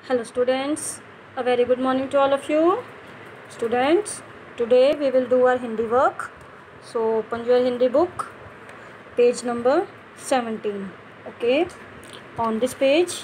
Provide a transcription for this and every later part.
Hello students, a very good morning to all of you. Students, today we will do our Hindi work. So open your Hindi book, page number 17. Okay, on this page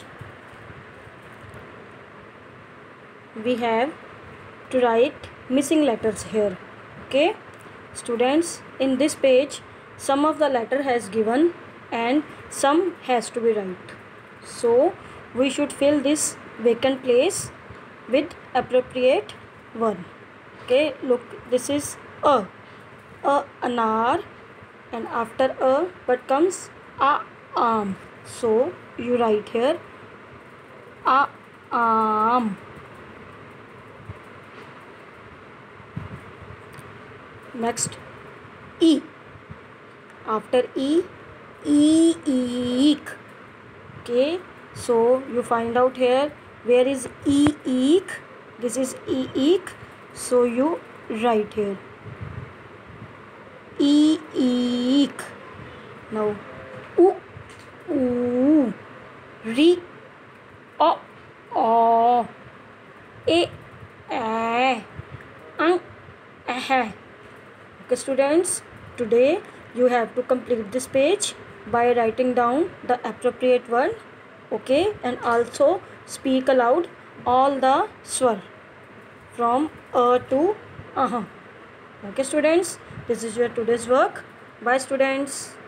we have to write missing letters here. Okay, students, in this page some of the letter has given and some has to be right. So we should fill this vacant place with appropriate one. Okay, look, this is a anar, and after a what comes a arm. So you write here a arm. Next e, after e eek. Okay, so you find out here where is eek. This is eek, so you write here eek. Now u re o e ang eh. Okay students, today you have to complete this page by writing down the appropriate word. Okay, and also speak aloud all the swar from a to aha. Okay students, this is your today's work. Bye students.